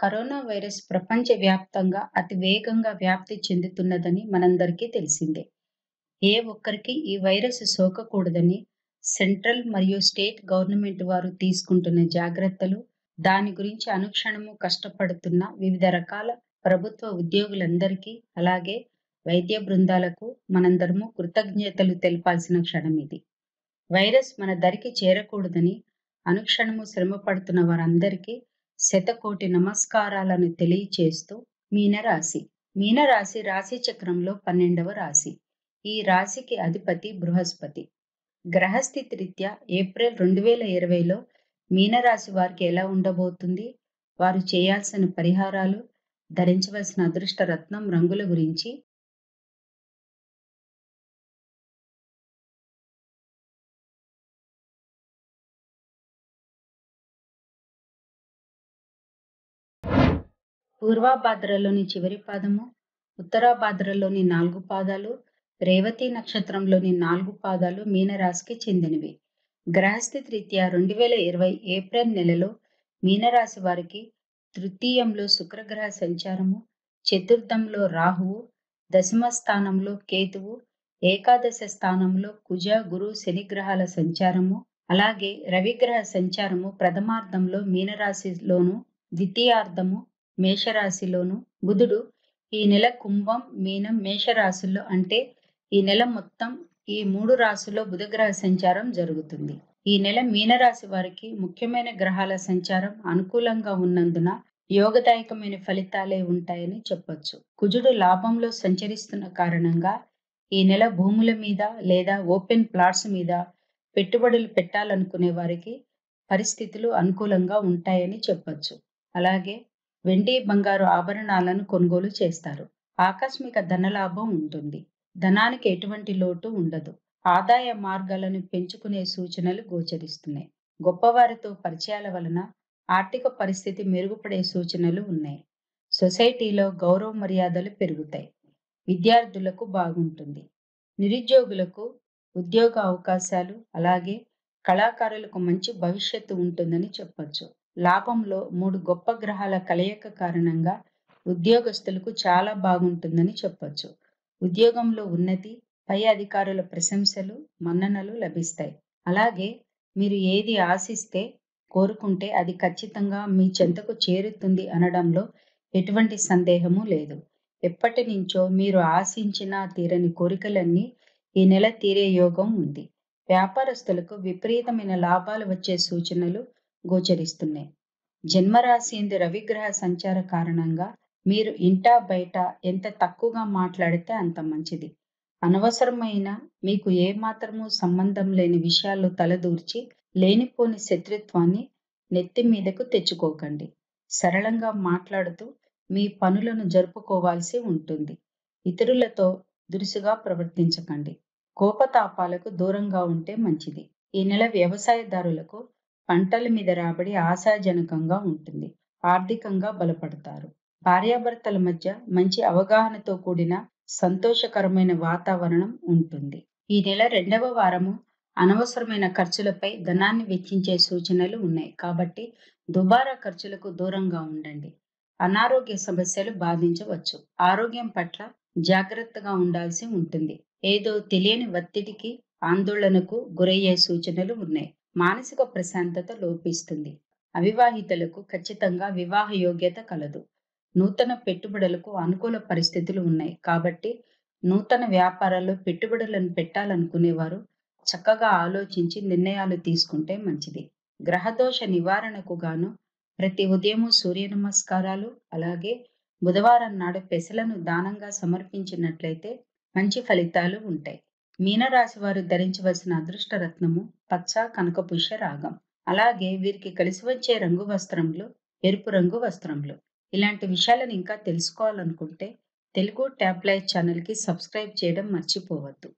Corona virus ప్రపంచవ్యాప్తంగా అతి వేగంగా వ్యాప్తి చెందుతున్నదని మనందరికీ తెలిసిందే. ఏ ఒక్కరికి ఈ వైరస్ సోకకూడదని సెంట్రల్ మరియు స్టేట్ గవర్నమెంట్ వారు తీసుకుంటున్న జాగ్రత్తలు, దాని గురించి అనుక్షణము కష్టపడుతున్న వివిధ రకాల ప్రభుత్వ ఉద్యోగులందరికీ, అలాగే వైద్య బృందాలకు మనందరము కృతజ్ఞతలు తెలపాల్సిన క్షణమిది. వైరస్ మన దరికి చేరకూడదని అనుక్షణము శ్రమ పడుతున్న వారందరికీ శతకోటి నమస్కారాలను తెలియచేస్తూ మీనరాశి. మీనరాశి రాశి చక్రంలో 12వ రాశి. ఈ రాశికి అధిపతి బృహస్పతి. గ్రహస్థితి రీత్యా ఏప్రిల్ 2020లో మీనరాశి వారికి ఎలా ఉండబోతుంది, వారు చేయాల్సిన పరిహారాలు, ధరించవలసిన అదృష్ట రత్నం రంగుల గురించి పూర్వభాద్రలోని చివరి పాదము, ఉత్తరాభాద్రలోని 4 పాదాలు, రేవతి నక్షత్రంలోని 4 పాదాలు మీనరాశికి చెందినవి. గ్రహస్థితి రీత్యా 2020 ఏప్రిల్ నెలలో మీనరాశి వారికి తృతీయంలో శుక్రగ్రహ సంచారము, చతుర్థంలో రాహువు, దశమ స్థానంలో కేతువు, ఏకాదశ స్థానంలో కుజ గురు శని గ్రహాల సంచారము, అలాగే రవిగ్రహ సంచారము ప్రథమార్థంలో మీనరాశిలోను, ద్వితీయార్థము మేషరాశిలోను, బుధుడు ఈ నెల కుంభం, మీనం, మేషరాశుల్లో, అంటే ఈ నెల మొత్తం ఈ 3 రాశుల్లో బుధగ్రహ సంచారం జరుగుతుంది. ఈ నెల మీనరాశి వారికి ముఖ్యమైన గ్రహాల సంచారం అనుకూలంగా ఉన్నందున యోగదాయకమైన ఫలితాలే ఉంటాయని చెప్పొచ్చు. కుజుడు లాభంలో సంచరిస్తున్న కారణంగా ఈ నెల భూముల మీద లేదా ఓపెన్ ప్లాట్స్ మీద పెట్టుబడులు పెట్టాలనుకునే వారికి పరిస్థితులు అనుకూలంగా ఉంటాయని చెప్పొచ్చు. అలాగే వెండి, బంగారు ఆభరణాలను కొనుగోలు చేస్తారు. ఆకస్మిక ధనలాభం ఉంటుంది. ధనానికి ఎటువంటి లోటు ఉండదు. ఆదాయ మార్గాలను పెంచుకునే సూచనలు గోచరిస్తున్నాయి. గొప్పవారితో పరిచయాల వలన ఆర్థిక పరిస్థితి మెరుగుపడే సూచనలు ఉన్నాయి. సొసైటీలో గౌరవ మర్యాదలు పెరుగుతాయి. విద్యార్థులకు బాగుంటుంది. నిరుద్యోగులకు ఉద్యోగ అవకాశాలు, అలాగే కళాకారులకు మంచి భవిష్యత్తు ఉంటుందని చెప్పొచ్చు. లాభంలో 3 గొప్ప గ్రహాల కలయిక కారణంగా ఉద్యోగస్తులకు చాలా బాగుంటుందని చెప్పొచ్చు. ఉద్యోగంలో ఉన్నతి, పై అధికారుల ప్రశంసలు, మన్ననలు లభిస్తాయి. అలాగే మీరు ఏది ఆశిస్తే, కోరుకుంటే అది ఖచ్చితంగా మీ చెంతకు చేరుతుంది అనడంలో ఎటువంటి సందేహము లేదు. ఎప్పటి నుంచో మీరు ఆశించిన తీరని కోరికలన్నీ ఈ నెల తీరే యోగం ఉంది. వ్యాపారస్తులకు విపరీతమైన లాభాలు వచ్చే సూచనలు గోచరిస్తున్నాయి. జన్మరాశి ఎందు రవిగ్రహ సంచార కారణంగా మీరు ఇంటా బయట ఎంత తక్కువగా మాట్లాడితే అంత మంచిది. అనవసరమైన, మీకు ఏమాత్రము సంబంధం లేని విషయాల్లో తలదూర్చి లేనిపోని శత్రుత్వాన్ని నెత్తి మీదకు తెచ్చుకోకండి. సరళంగా మాట్లాడుతూ మీ పనులను జరుపుకోవాల్సి ఉంటుంది. ఇతరులతో దురుసుగా ప్రవర్తించకండి. కోపతాపాలకు దూరంగా ఉంటే మంచిది. ఈ నెల వ్యవసాయదారులకు పంటల మీద రాబడి ఆశాజనకంగా ఉంటుంది. ఆర్థికంగా బలపడతారు. భార్యాభర్తల మధ్య మంచి అవగాహనతో కూడిన సంతోషకరమైన వాతావరణం ఉంటుంది. ఈ నెల 2వ వారము అనవసరమైన ఖర్చులపై ధనాన్ని వెచ్చించే సూచనలు ఉన్నాయి. కాబట్టి దుబారా ఖర్చులకు దూరంగా ఉండండి. అనారోగ్య సమస్యలు బాధించవచ్చు. ఆరోగ్యం పట్ల జాగ్రత్తగా ఉండాల్సి ఉంటుంది. ఏదో తెలియని ఒత్తిడికి, ఆందోళనకు గురయ్యే సూచనలు ఉన్నాయి. మానసిక ప్రశాంతత లోపిస్తుంది. అవివాహితులకు ఖచ్చితంగా వివాహ యోగ్యత కలదు. నూతన పెట్టుబడులకు అనుకూల పరిస్థితులు ఉన్నాయి. కాబట్టి నూతన వ్యాపారాల్లో పెట్టుబడులను పెట్టాలనుకునేవారు చక్కగా ఆలోచించి నిర్ణయాలు తీసుకుంటే మంచిది. గ్రహదోష నివారణకు గాను ప్రతి ఉదయము సూర్య నమస్కారాలు, అలాగే బుధవారం నాడు పెసలను దానంగా సమర్పించినట్లయితే మంచి ఫలితాలు ఉంటాయి. మీనరాశి వారు ధరించవలసిన అదృష్ట రత్నము పచ్చ కనకపుష్య రాగం. అలాగే వీరికి కలిసి వచ్చే రంగు వస్త్రములు ఎరుపు రంగు వస్త్రములు. ఇలాంటి విషయాలను ఇంకా తెలుసుకోవాలనుకుంటే తెలుగు ట్యాబ్లైట్ ఛానల్కి సబ్స్క్రైబ్ చేయడం మర్చిపోవద్దు.